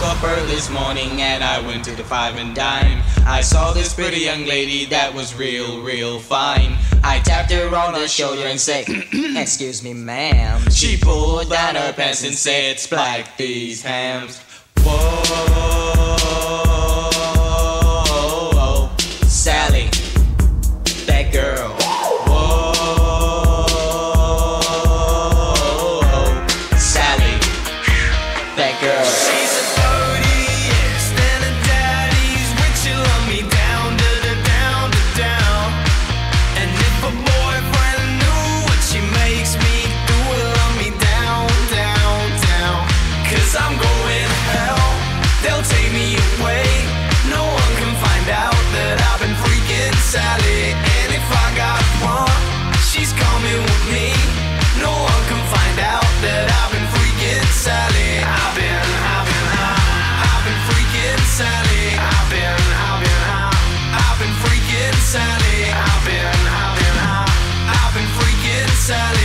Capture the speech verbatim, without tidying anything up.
up early this morning and I went to the Five and Dime. I saw this pretty young lady that was real, real fine. I tapped her on the shoulder and said, excuse me, ma'am. She pulled down her pants and said, splack these hams. Whoa, Sally, that girl. Sally, and if I got one, she's coming with me. No one can find out that I've been freaking Sally. I've been, I've been, uh, I've been freaking Sally. I've been, I've been, uh, I've been freaking Sally. I've been, I've been, uh, I've been freaking Sally.